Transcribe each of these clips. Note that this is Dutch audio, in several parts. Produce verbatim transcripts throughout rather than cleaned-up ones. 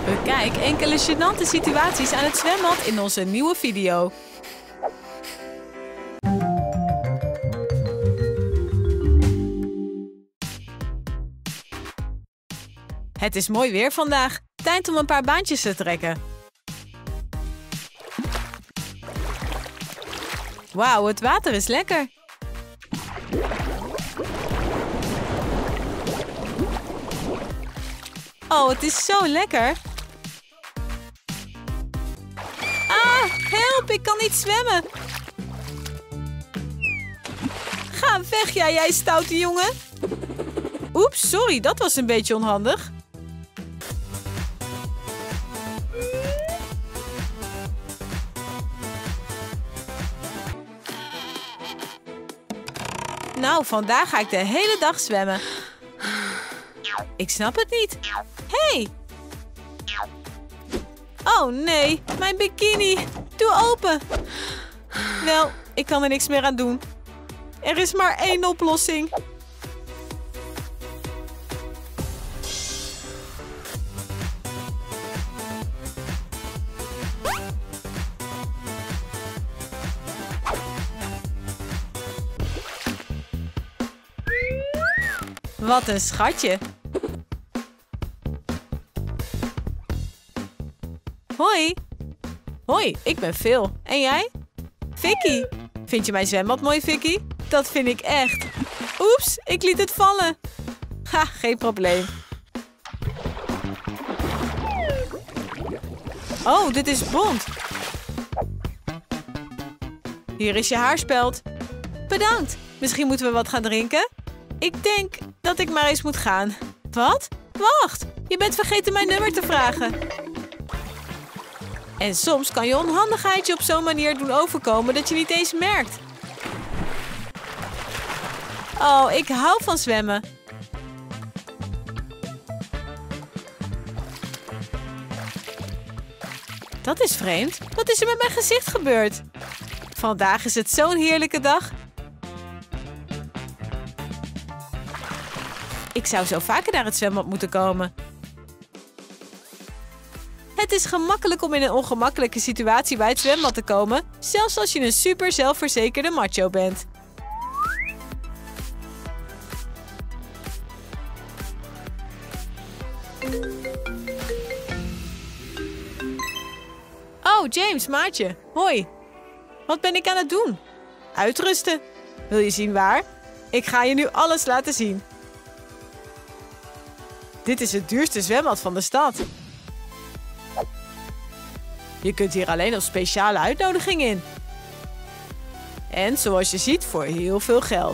Bekijk enkele gênante situaties aan het zwembad in onze nieuwe video. Het is mooi weer vandaag. Tijd om een paar baantjes te trekken. Wauw, het water is lekker. Oh, het is zo lekker. Ah, help, ik kan niet zwemmen. Ga weg, jij, jij stoute jongen. Oeps, sorry, dat was een beetje onhandig. Nou, vandaag ga ik de hele dag zwemmen. Ik snap het niet. Hé! Hey. Oh nee, mijn bikini. Doe open. Wel, ik kan er niks meer aan doen. Er is maar één oplossing. Wat een schatje. Hoi. Hoi, ik ben Phil. En jij? Vicky. Vind je mijn zwembad mooi, Vicky? Dat vind ik echt. Oeps, ik liet het vallen. Ha, geen probleem. Oh, dit is bont. Hier is je haarspeld. Bedankt. Misschien moeten we wat gaan drinken? Ik denk dat ik maar eens moet gaan. Wat? Wacht, je bent vergeten mijn nummer te vragen. En soms kan je onhandigheid je op zo'n manier doen overkomen dat je niet eens merkt. Oh, ik hou van zwemmen. Dat is vreemd. Wat is er met mijn gezicht gebeurd? Vandaag is het zo'n heerlijke dag. Ik zou zo vaker naar het zwembad moeten komen. Het is gemakkelijk om in een ongemakkelijke situatie bij het zwembad te komen, zelfs als je een super zelfverzekerde macho bent. Oh, James, maatje. Hoi. Wat ben ik aan het doen? Uitrusten. Wil je zien waar? Ik ga je nu alles laten zien. Dit is het duurste zwembad van de stad. Je kunt hier alleen op speciale uitnodiging in. En zoals je ziet voor heel veel geld.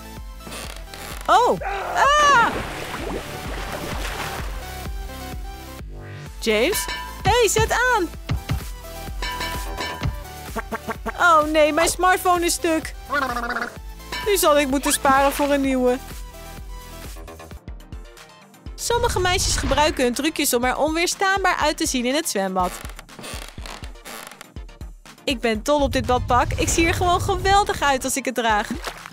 Oh! Ah! James? Hey, zet aan! Oh nee, mijn smartphone is stuk. Nu zal ik moeten sparen voor een nieuwe. Sommige meisjes gebruiken hun trucjes om er onweerstaanbaar uit te zien in het zwembad. Ik ben dol op dit badpak. Ik zie er gewoon geweldig uit als ik het draag.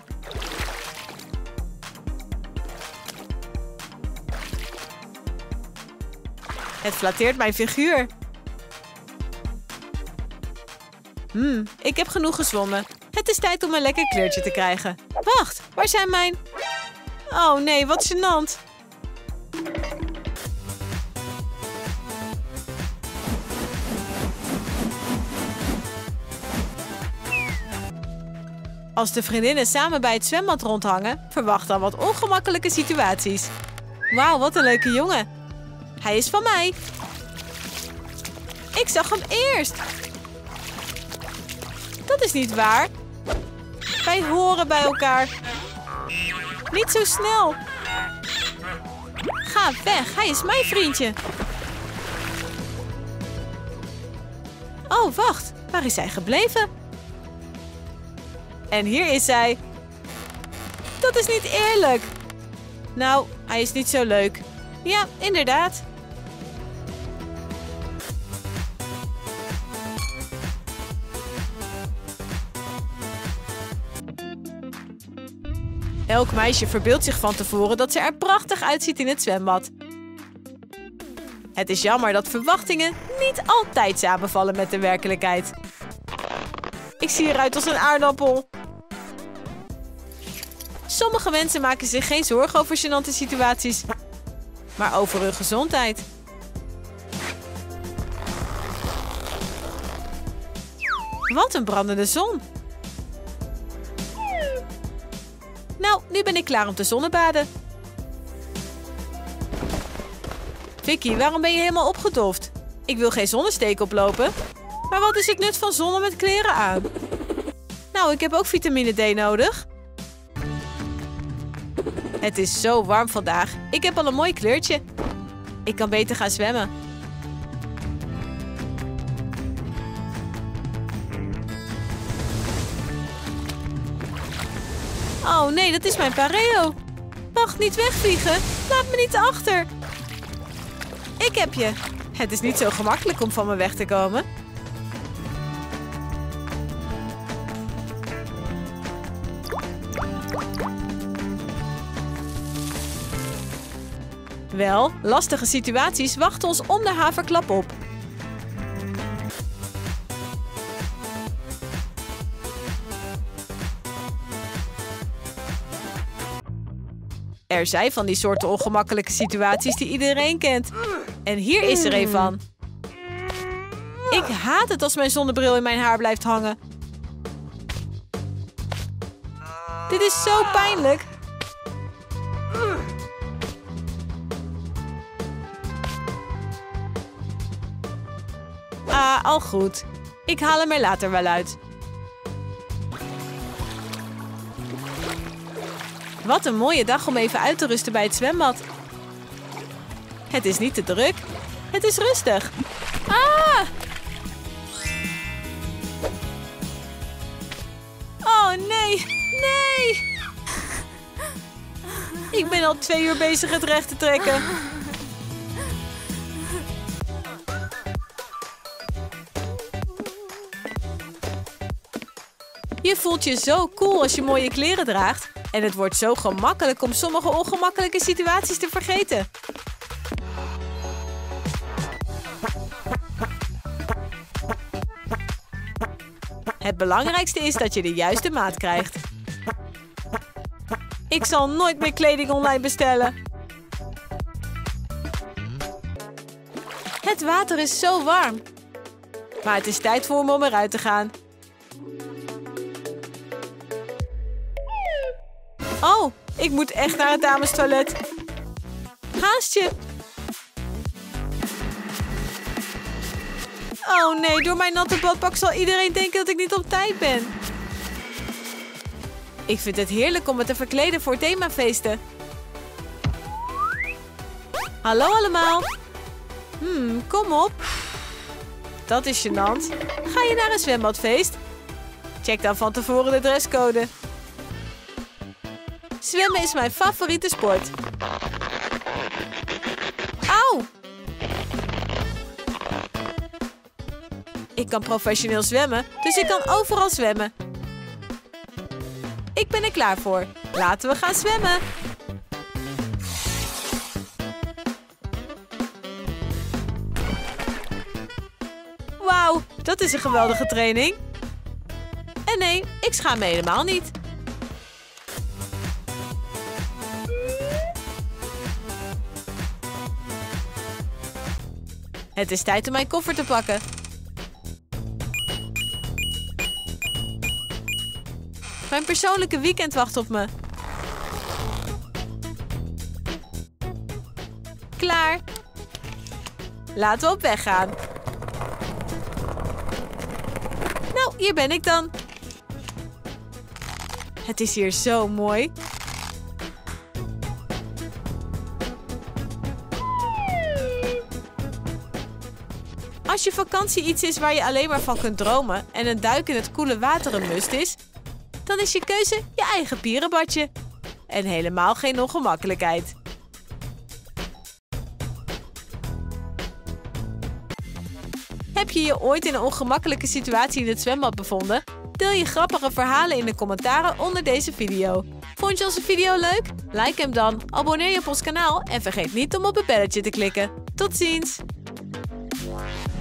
Het flatteert mijn figuur. Hmm, ik heb genoeg gezwommen. Het is tijd om een lekker kleurtje te krijgen. Wacht, waar zijn mijn... Oh nee, wat gênant. Als de vriendinnen samen bij het zwembad rondhangen, verwacht dan wat ongemakkelijke situaties. Wauw, wat een leuke jongen. Hij is van mij. Ik zag hem eerst. Dat is niet waar. Wij horen bij elkaar. Niet zo snel. Ga weg, hij is mijn vriendje. Oh, wacht. Waar is hij gebleven? En hier is zij. Dat is niet eerlijk. Nou, hij is niet zo leuk. Ja, inderdaad. Elk meisje verbeeldt zich van tevoren dat ze er prachtig uitziet in het zwembad. Het is jammer dat verwachtingen niet altijd samenvallen met de werkelijkheid. Ik zie eruit als een aardappel. Sommige mensen maken zich geen zorgen over gênante situaties, maar over hun gezondheid. Wat een brandende zon. Nou, nu ben ik klaar om te zonnebaden. Vicky, waarom ben je helemaal opgedoft? Ik wil geen zonnesteek oplopen. Maar wat is het nut van zonnen met kleren aan? Nou, ik heb ook vitamine D nodig. Het is zo warm vandaag. Ik heb al een mooi kleurtje. Ik kan beter gaan zwemmen. Oh nee, dat is mijn pareo. Wacht, niet wegvliegen. Laat me niet achter. Ik heb je. Het is niet zo gemakkelijk om van me weg te komen. Wel, lastige situaties wachten ons om de haverklap op. Er zijn van die soorten ongemakkelijke situaties die iedereen kent. En hier is er een van. Ik haat het als mijn zonnebril in mijn haar blijft hangen. Dit is zo pijnlijk. Ah, al goed. Ik haal hem er later wel uit. Wat een mooie dag om even uit te rusten bij het zwembad. Het is niet te druk. Het is rustig. Ah! Oh nee, nee! Ik ben al twee uur bezig het recht te trekken. Je voelt je zo cool als je mooie kleren draagt. En het wordt zo gemakkelijk om sommige ongemakkelijke situaties te vergeten. Het belangrijkste is dat je de juiste maat krijgt. Ik zal nooit meer kleding online bestellen. Het water is zo warm. Maar het is tijd voor me om eruit te gaan. Oh, ik moet echt naar het damestoilet. Haast je. Oh nee, door mijn natte badpak zal iedereen denken dat ik niet op tijd ben. Ik vind het heerlijk om me te verkleden voor themafeesten. Hallo allemaal. Hmm, kom op. Dat is gênant. Ga je naar een zwembadfeest? Check dan van tevoren de dresscode. Zwemmen is mijn favoriete sport. Auw! Ik kan professioneel zwemmen, dus ik kan overal zwemmen. Ik ben er klaar voor. Laten we gaan zwemmen. Wauw, dat is een geweldige training. En nee, ik schaam me helemaal niet. Het is tijd om mijn koffer te pakken. Mijn persoonlijke weekend wacht op me. Klaar. Laten we op weg gaan. Nou, hier ben ik dan. Het is hier zo mooi. Als je vakantie iets is waar je alleen maar van kunt dromen en een duik in het koele water een must is, dan is je keuze je eigen pierenbadje. En helemaal geen ongemakkelijkheid. Heb je je ooit in een ongemakkelijke situatie in het zwembad bevonden? Deel je grappige verhalen in de commentaren onder deze video. Vond je onze video leuk? Like hem dan, abonneer je op ons kanaal en vergeet niet om op het belletje te klikken. Tot ziens!